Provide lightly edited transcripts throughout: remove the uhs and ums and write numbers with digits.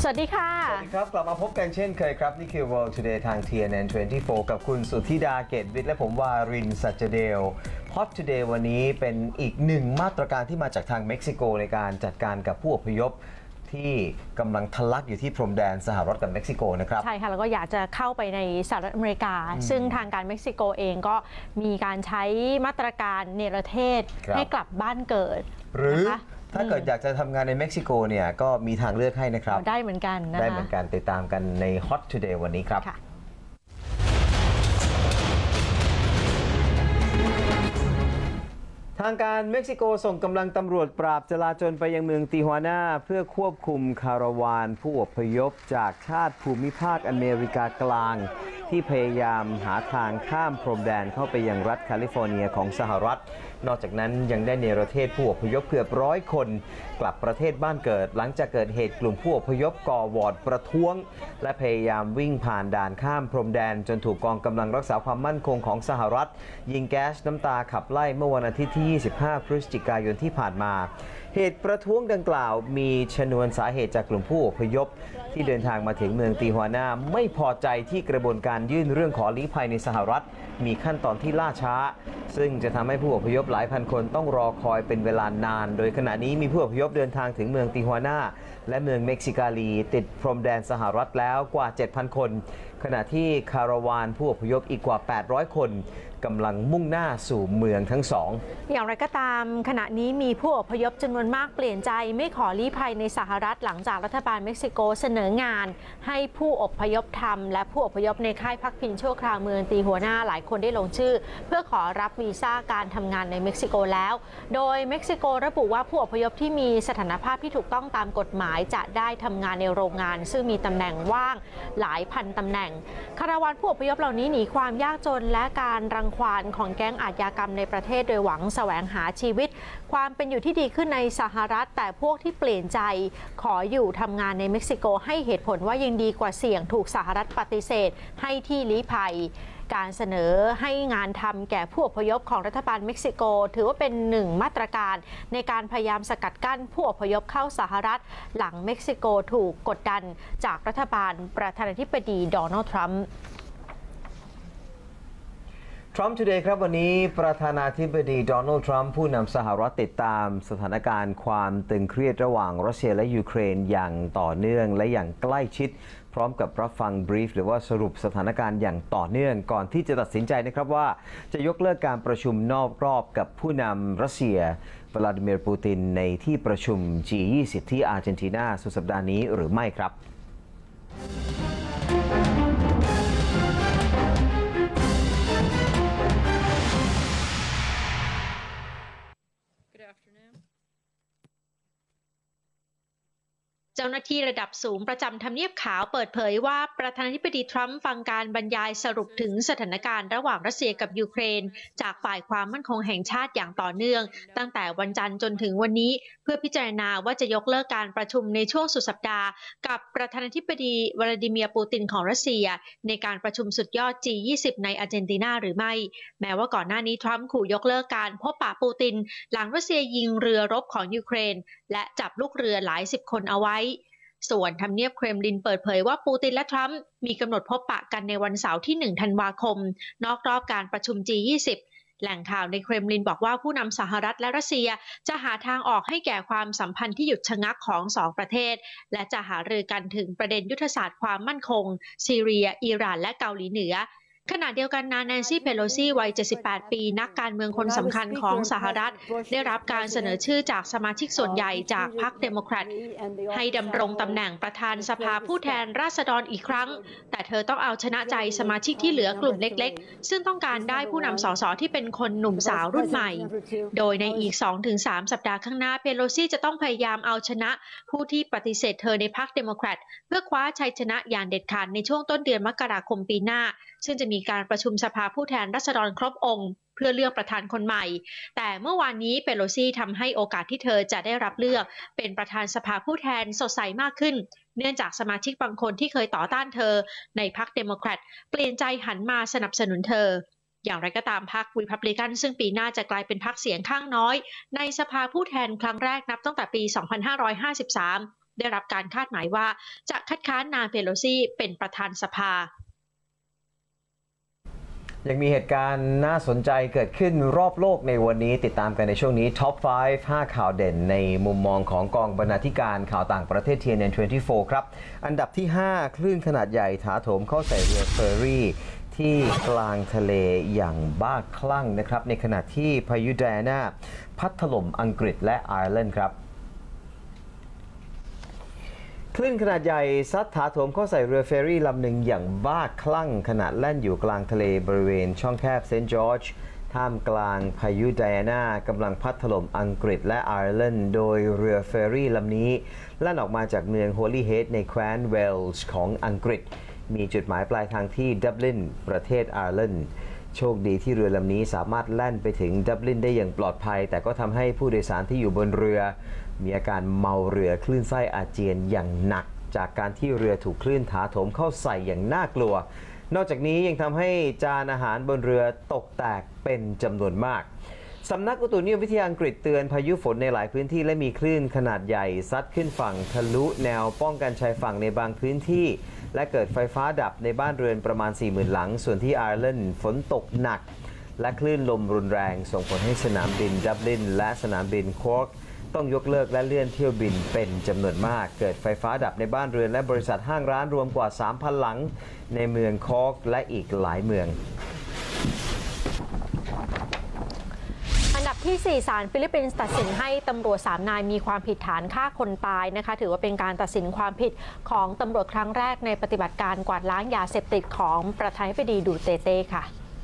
วัสดีค่ะสวัสดีครับกลับมาพบกันเช่นเคยครับนี่คือ World Today ทาง TNN24 กับคุณสุทธิดาเกตวิทย์และผมวารินสัจเดล Hot Today วันนี้เป็นอีกหนึ่งมาตรการที่มาจากทางเม็กซิโกในการจัดการกับผู้อพยพที่กำลังทะลักอยู่ที่พรมแดนสหรัฐกับเม็กซิโกนะครับใช่ค่ะแล้วก็อยากจะเข้าไปในสหรัฐอเมริกาซึ่งทางการเม็กซิโกเองก็มีการใช้มาตรการเนรเทศให้กลับบ้านเกิดหรือถ้าเกิดอยากจะทำงานในเม็กซิโกเนี่ยก็มีทางเลือกให้นะครับได้เหมือนกันนะคะได้เหมือนกันติดตามกันใน Hot Today วันนี้ครับทางการเม็กซิโกส่งกำลังตำรวจปราบจลาจลไปยังเมืองติฮวานาเพื่อควบคุมคาราวานผู้อพยพจากชาติภูมิภาคอเมริกากลางที่พยายามหาทางข้ามพรมแดนเข้าไปยังรัฐแคลิฟอร์เนียของสหรัฐนอกจากนั้นยังได้เนรเทศผู้อพยพเกือบ100 คนกลับประเทศบ้านเกิดหลังจากเกิดเหตุกลุ่มผู้อพยพก่อวอร์ดประท้วงและพยายามวิ่งผ่านด่านข้ามพรมแดนจนถูกกองกำลังรักษาความมั่นคงของสหรัฐยิงแก๊สน้ำตาขับไล่เมื่อวันอาทิตย์ที่25 พฤศจิกายนที่ผ่านมาเหตุประท้วงดังกล่าวมีชนวนสาเหตุจากกลุ่มผู้อพยพที่เดินทางมาถึงเมืองติฮวานาไม่พอใจที่กระบวนการยื่นเรื่องขอลี้ภัยในสหรัฐมีขั้นตอนที่ล่าช้าซึ่งจะทำให้ผู้อพยพหลายพันคนต้องรอคอยเป็นเวลานานโดยขณะนี้มีผู้อพยพเดินทางถึงเมืองติฮวานาและเมืองเม็กซิกาลีติดพรมแดนสหรัฐแล้วกว่า 7,000 คนขณะที่คาราวานผู้อพยพอีกกว่า 800 คนกำลังมุ่งหน้าสู่เมืองทั้งสองอย่างไรก็ตามขณะนี้มีผู้อพยพจำนวนมากเปลี่ยนใจไม่ขอลี้ภัยในสหรัฐหลังจากรัฐบาลเม็กซิโกเสนองานให้ผู้อพยพทำและผู้อพยพในค่ายพักพิงชั่วคราวเมืองติฮวานาหลายคนได้ลงชื่อเพื่อขอรับวีซ่าการทำงานในเม็กซิโกแล้วโดยเม็กซิโกระบุว่าผู้อพยพที่มีสถานภาพที่ถูกต้องตามกฎหมายจะได้ทำงานในโรงงานซึ่งมีตำแหน่งว่างหลายพันตำแหน่งคาราวานผู้อพยพเหล่านี้หนีความยากจนและการรังควานของแก๊งอาชญากรรมในประเทศโดยหวังแสวงหาชีวิตความเป็นอยู่ที่ดีขึ้นในสหรัฐแต่พวกที่เปลี่ยนใจขออยู่ทำงานในเม็กซิโกให้เหตุผลว่ายังดีกว่าเสี่ยงถูกสหรัฐปฏิเสธให้ที่ลี้ภัยการเสนอให้งานทำแก่ผู้อพยพของรัฐบาลเม็กซิโกถือว่าเป็นหนึ่งมาตรการในการพยายามสกัดกั้นผู้อพยพเข้าสหรัฐหลังเม็กซิโกถูกกดดันจากรัฐบาลประธานาธิบดีโดนัลด์ทรัมป์ Trump Today ครับวันนี้ประธานาธิบดีโดนัลด์ทรัมป์ผู้นำสหรัฐติดตามสถานการณ์ความตึงเครียดระหว่างรัสเซียและยูเครนอย่างต่อเนื่องและอย่างใกล้ชิดพร้อมกับรับฟังบรีฟหรือว่าสรุปสถานการณ์อย่างต่อเนื่องก่อนที่จะตัดสินใจนะครับว่าจะยกเลิกการประชุมนอกรอบกับผู้นำรัสเซียวลาดิเมียร์ปูตินในที่ประชุม G20 ที่อาร์เจนตินาสุดสัปดาห์นี้หรือไม่ครับเจ้าหน้าที่ระดับสูงประจำทำเนียบขาวเปิดเผยว่าประธานาธิบดีทรัมป์ฟังการบรรยายสรุปถึงสถานการณ์ระหว่างรัสเซียกับยูเครนจากฝ่ายความมั่นคงแห่งชาติอย่างต่อเนื่องตั้งแต่วันจันทร์จนถึงวันนี้เพื่อพิจารณาว่าจะยกเลิกการประชุมในช่วงสุดสัปดาห์กับประธานาธิบดีวลาดิเมียร์ปูตินของรัสเซียในการประชุมสุดยอด G20 ในอาร์เจนตินาหรือไม่แม้ว่าก่อนหน้านี้ทรัมป์ขู่ยกเลิกการพบปะปูตินหลังรัสเซียยิงเรือรบของยูเครนและจับลูกเรือหลายสิบคนเอาไว้ส่วนทำเนียบเครมลินเปิดเผยว่าปูตินและทรัมป์มีกำหนดพบปะกันในวันเสาร์ที่1 ธันวาคมนอกรอบการประชุม G20 แหล่งข่าวในเครมลินบอกว่าผู้นำสหรัฐและรัสเซียจะหาทางออกให้แก่ความสัมพันธ์ที่หยุดชะงักของ2 ประเทศและจะหารือกันถึงประเด็นยุทธศาสตร์ความมั่นคงซีเรียอิหร่านและเกาหลีเหนือขณะเดียวกันนางแนนซี่เพโลซีวัย78 ปีนักการเมืองคนสำคัญของสหรัฐได้รับการเสนอชื่อจากสมาชิกส่วนใหญ่จากพรรคเดโมแครตให้ดำรงตำแหน่งประธานสภาผู้แทนราษฎรอีกครั้งแต่เธอต้องเอาชนะใจสมาชิกที่เหลือกลุ่มเล็กๆซึ่งต้องการได้ผู้นำสสที่เป็นคนหนุ่มสาวรุ่นใหม่โดยในอีก 2-3 สัปดาห์ข้างหน้าเพโลซีจะต้องพยายามเอาชนะผู้ที่ปฏิเสธเธอในพรรคเดโมแครตเพื่อคว้าชัยชนะอย่างเด็ดขาดในช่วงต้นเดือนมกราคมปีหน้าซึ่งจะมีการประชุมสภาผู้แทนราษฎรครบองค์เพื่อเลือกประธานคนใหม่แต่เมื่อวานนี้เปโลซีทำให้โอกาสที่เธอจะได้รับเลือกเป็นประธานสภาผู้แทนสดใสมากขึ้นเนื่องจากสมาชิกบางคนที่เคยต่อต้านเธอในพรรคเดโมแครตเปลี่ยนใจหันมาสนับสนุนเธออย่างไรก็ตามพรรครีพับลิกันซึ่งปีหน้าจะกลายเป็นพรรคเสียงข้างน้อยในสภาผู้แทนครั้งแรกนับตั้งแต่ปี 2553 ได้รับการคาดหมายว่าจะคัดค้านนางเพโลซีเป็นประธานสภายังมีเหตุการณ์น่าสนใจเกิดขึ้นรอบโลกในวันนี้ติดตามกันในช่วงนี้ Top 5 5 ข่าวเด่นในมุมมองของกองบรรณาธิการข่าวต่างประเทศ TNN24 ครับอันดับที่ 5 คลื่นขนาดใหญ่ถาโถมเข้าใส่เรือเฟอร์รี่ที่กลางทะเลอย่างบ้าคลั่งนะครับในขณะที่พายุไดอาน่าพัดถล่มอังกฤษและไอร์แลนด์ครับคลื่นขนาดใหญ่ซัดถาโถมเข้าใส่เรือเฟอร์รี่ลำหนึ่งอย่างบ้าคลั่งขณะแล่นอยู่กลางทะเลบริเวณช่องแคบเซนต์จอร์จท่ามกลางพายุไดอาน่ากำลังพัดถล่มอังกฤษและไอร์แลนด์โดยเรือเฟอร์รี่ลำนี้แล่นออกมาจากเมืองโฮลีเฮดในแคว้นเวลส์ของอังกฤษมีจุดหมายปลายทางที่ดับลินประเทศไอร์แลนด์โชคดีที่เรือลำนี้สามารถแล่นไปถึงดับลินได้อย่างปลอดภัยแต่ก็ทำให้ผู้โดยสารที่อยู่บนเรือมีอาการเมาเรือคลื่นไส้อาเจียนอย่างหนักจากการที่เรือถูกคลื่นถาโถมเข้าใส่อย่างน่ากลัวนอกจากนี้ยังทำให้จานอาหารบนเรือตกแตกเป็นจำนวนมากสำนักอุตุนิยมวิทยาอังกฤษเตือนพายุฝนในหลายพื้นที่และมีคลื่นขนาดใหญ่ซัดขึ้นฝั่งทะลุแนวป้องกันชายฝั่งในบางพื้นที่และเกิดไฟฟ้าดับในบ้านเรือนประมาณ 40,000 หลังส่วนที่ไอร์แลนด์ฝนตกหนักและคลื่นลมรุนแรงส่งผลให้สนามบินดับลินและสนามบินคอร์กต้องยกเลิกและเลื่อนเที่ยวบินเป็นจำนวนมากเกิดไฟฟ้าดับในบ้านเรือนและบริษัทห้างร้านรวมกว่า 3,000 หลังในเมืองคอร์กและอีกหลายเมืองอันดับที่ 4 ศาลฟิลิปปินส์ตัดสินให้ตำรวจ3 นายมีความผิดฐานฆ่าคนตายนะคะถือว่าเป็นการตัดสินความผิดของตำรวจครั้งแรกในปฏิบัติการกวาดล้างยาเสพติดของประธานาธิบดีดูเตเต้ค่ะ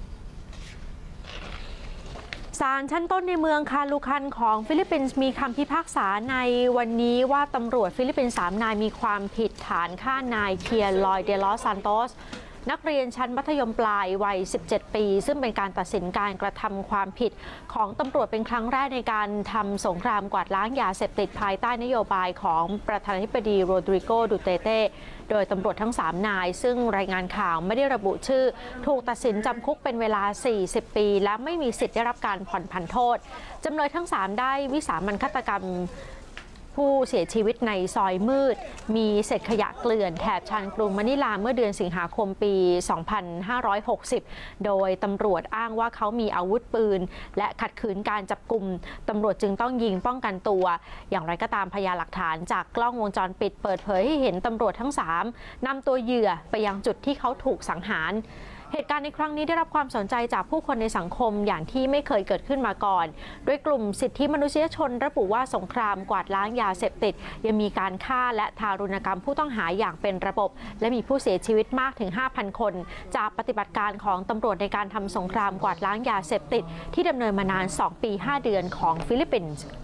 ศาลชั้นต้นในเมืองคาลูคันของฟิลิปปินส์มีคำพิพากษาในวันนี้ว่าตำรวจฟิลิปปินส์3 นายมีความผิดฐานฆ่านายเคียร์ลอยเดลอสซานโตสนักเรียนชั้นมัธยมปลายวัย 17 ปีซึ่งเป็นการตัดสินการกระทำความผิดของตำรวจเป็นครั้งแรกในการทำสงครามกวาดล้างยาเสพติดภายใต้นโยบายของประธานาธิบดีโรดริโก ดูเตเต้โดยตำรวจทั้ง 3 นายซึ่งรายงานข่าวไม่ได้ระบุชื่อถูกตัดสินจำคุกเป็นเวลา 40 ปีและไม่มีสิทธิ์ได้รับการผ่อนผันโทษจำเลยทั้ง 3 ได้วิสามัญฆาตกรรมผู้เสียชีวิตในซอยมืดมีเศษขยะเกลื่อนแถบชานกรุงมะนิลาเมื่อเดือนสิงหาคมปี 2560 โดยตำรวจอ้างว่าเขามีอาวุธปืนและขัดขืนการจับกุมตำรวจจึงต้องยิงป้องกันตัวอย่างไรก็ตามพยานหลักฐานจากกล้องวงจรปิดเปิดเผยให้เห็นตำรวจทั้ง 3นำตัวเหยื่อไปยังจุดที่เขาถูกสังหารเหตุการณ์ในครั้งนี้ได้รับความสนใจจากผู้คนในสังคมอย่างที่ไม่เคยเกิดขึ้นมาก่อนโดยกลุ่มสิทธิมนุษยชนระบุว่าสงครามกวาดล้างยาเสพติดยังมีการฆ่าและทารุณกรรมผู้ต้องหาอย่างเป็นระบบและมีผู้เสียชีวิตมากถึง 5,000 คนจากปฏิบัติการของตำรวจในการทำสงครามกวาดล้างยาเสพติดที่ดำเนินมานาน 2 ปี 5 เดือนของฟิลิปปินส์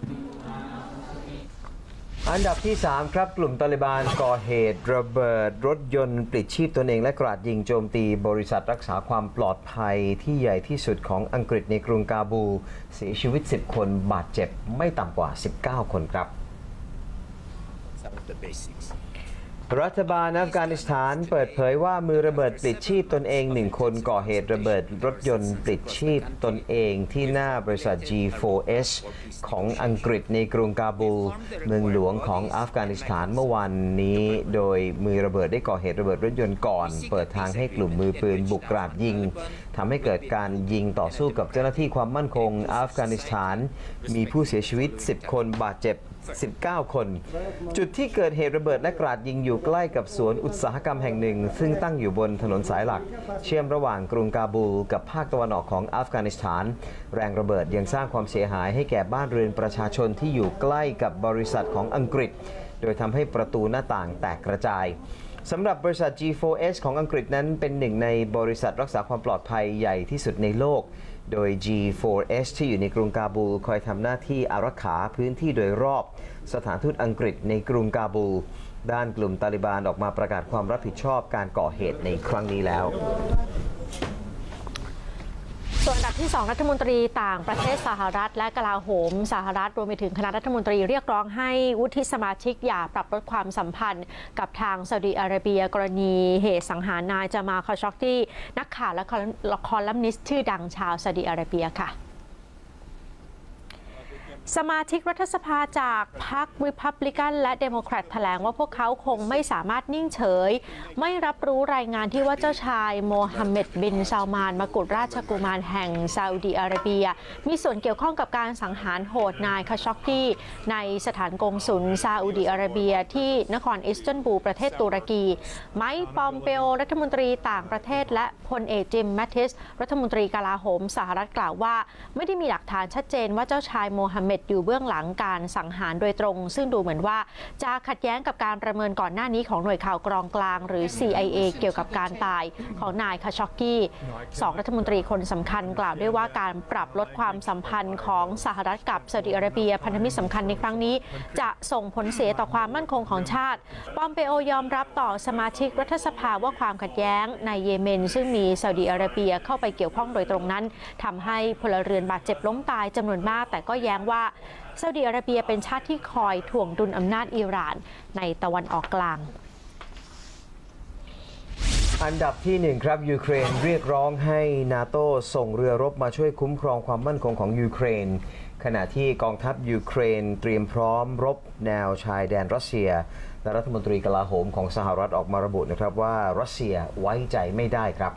อันดับที่ 3 ครับกลุ่มตาลิบานก่อเหตุระเบิดรถยนต์ปลิดชีพตนเองและกราดยิงโจมตีบริษัทรักษาความปลอดภัยที่ใหญ่ที่สุดของอังกฤษในกรุงกาบูลเสียชีวิต 10 คนบาดเจ็บไม่ต่ำกว่า 19 คนครับรัฐบาลอัฟกานิสถานเปิดเผยว่ามือระเบิดปลิดชีพตนเอง1 คนก่อเหตุระเบิดรถยนต์ปลิดชีพตนเองที่หน้าบริษัท G4S ของอังกฤษในกรุงกาบูลเมืองหลวงของอัฟกานิสถานเมื่อวันนี้โดยมือระเบิดได้ก่อเหตุระเบิดรถยนต์ก่อนเปิดทางให้กลุ่มมือปืนบุกกราดยิงทำให้เกิดการยิงต่อสู้กับเจ้าหน้าที่ความมั่นคงอัฟกานิสถานมีผู้เสียชีวิต10 คนบาดเจ็บ19 คนจุดที่เกิดเหตุระเบิดและกราดยิงอยู่ใกล้กับสวนอุตสาหกรรมแห่งหนึ่งซึ่งตั้งอยู่บนถนนสายหลักเชื่อมระหว่างกรุงกาบูลกับภาคตะวันออกของอัฟกานิสถานแรงระเบิดยังสร้างความเสียหายให้แก่บ้านเรือนประชาชนที่อยู่ใกล้กับบริษัทของอังกฤษโดยทำให้ประตูหน้าต่างแตกกระจายสำหรับบริษัท G4S ของอังกฤษนั้นเป็นหนึ่งในบริษัทรักษาความปลอดภัยใหญ่ที่สุดในโลกโดย G4S ที่อยู่ในกรุงกาบูลคอยทำหน้าที่อารักขาพื้นที่โดยรอบสถานทูตอังกฤษในกรุงกาบูลด้านกลุ่มตาลิบานออกมาประกาศความรับผิดชอบการก่อเหตุในครั้งนี้แล้วส่วนอันดับที่ 2 รัฐมนตรีต่างประเทศสหรัฐและกลาโหมสหรัฐรวมไปถึงคณะรัฐมนตรีเรียกร้องให้วุฒิสมาชิกอย่าปรับลดความสัมพันธ์กับทางซาอุดิอาระเบียกรณีเหตุสังหารนายจามาล คอชอกกีนักข่าวและคอลัมนิสต์ชื่อดังชาวซาอุดิอาระเบียค่ะสมาชิกรัฐสภาจากพรรครีพับลิกันและเดโมแครตแถลงว่าพวกเขาคงไม่สามารถนิ่งเฉยไม่รับรู้รายงานที่ว่าเจ้าชายโมฮัมเหม็ดบินซาลมานมกุฎราชกุมารแห่งซาอุดีอาระเบียมีส่วนเกี่ยวข้องกับการสังหารโหดนายคาชอกกีในสถานกงสุลซาอุดีอาระเบียที่นครอิสตันบูลประเทศตุรกีไมค์ปอมเปโอรัฐมนตรีต่างประเทศและพลเอกจิมแมทติสรัฐมนตรีกลาโหมสหรัฐกล่าวว่าไม่ได้มีหลักฐานชัดเจนว่าเจ้าชายโมฮัมเหม็ดอยู่เบื้องหลังการสังหารโดยตรงซึ่งดูเหมือนว่าจะขัดแย้งกับการประเมินก่อนหน้านี้ของหน่วยข่าวกรองกลางหรือ CIA เกี่ยวกับการตายของนายคาชอกกี2รัฐมนตรีคนสำคัญกล่าวด้วยว่าการปรับลดความสัมพันธ์ของสหรัฐกับซาอุดิอาระเบียพันธมิตรสำคัญในครั้งนี้จะส่งผลเสียต่อความมั่นคงของชาติปอมเปโอยอมรับต่อสมาชิกรัฐสภาว่าความขัดแย้งในเยเมนซึ่งมีซาอุดิอาระเบียเข้าไปเกี่ยวข้องโดยตรงนั้นทำให้พลเรือนบาดเจ็บล้มตายจำนวนมากแต่ก็แย้งว่าซาอุดิอาระเบียเป็นชาติที่คอยถ่วงดุลอำนาจอิหร่านในตะวันออกกลางอันดับที่1ครับยูเครนเรียกร้องให้นาโต้ส่งเรือรบมาช่วยคุ้มครองความมั่นคงของยูเครนขณะที่กองทัพยูเครนเตรียมพร้อมรบแนวชายแดนรัสเซียและรัฐมนตรีกลาโหมของสหรัฐออกมาระบุนะครับว่ารัสเซียไว้ใจไม่ได้ครับ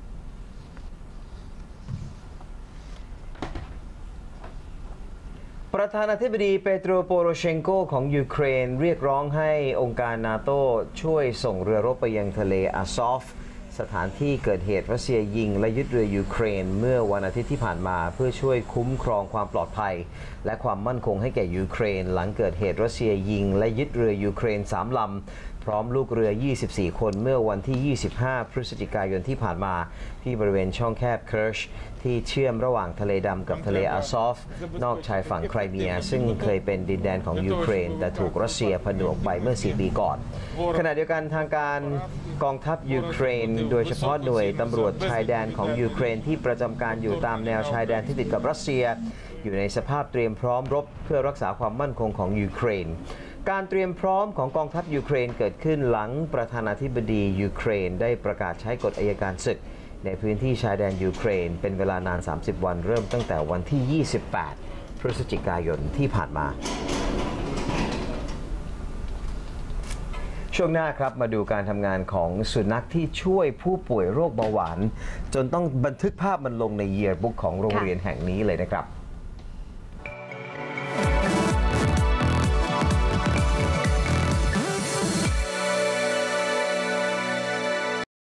ประธานาธิบดีเปโตรโปโรเชนโกของยูเครนเรียกร้องให้องค์การนาโต้ช่วยส่งเรือรบไปยังทะเลอาซอฟสถานที่เกิดเหตุรัสเซียยิงและยึดเรือยูเครนเมื่อวันอาทิตย์ที่ผ่านมาเพื่อช่วยคุ้มครองความปลอดภัยและความมั่นคงให้แก่ยูเครนหลังเกิดเหตุรัสเซียยิงและยึดเรือยูเครน3 ลำพร้อมลูกเรือ 24 คนเมื่อวันที่ 25 พฤศจิกายนที่ผ่านมาที่บริเวณช่องแคบเคิร์ชที่เชื่อมระหว่างทะเลดำกับทะเลอาซอฟนอกชายฝั่งไครเมียซึ่งเคยเป็นดินแดนของยูเครนแต่ถูกรัสเซียผนวกไปเมื่อ 4 ปีก่อนขณะเดียวกันทางการกองทัพยูเครนโดยเฉพาะหน่วยตำรวจชายแดนของยูเครนที่ประจำการอยู่ตามแนวชายแดนที่ติดกับรัสเซียอยู่ในสภาพเตรียมพร้อมรบเพื่อรักษาความมั่นคงของยูเครนการเตรียมพร้อมของกองทัพยูเครนเกิดขึ้นหลังประธานาธิบดียูเครนได้ประกาศใช้กฎอัยการศึกในพื้นที่ชายแดนยูเครนเป็นเวลานาน 30 วันเริ่มตั้งแต่วันที่ 28 พฤศจิกายนที่ผ่านมาช่วงหน้าครับมาดูการทำงานของสุนัขที่ช่วยผู้ป่วยโรคเบาหวานจนต้องบันทึกภาพมันลงในเยียร์บุ๊กของโรงเรียนแห่งนี้เลยนะครับ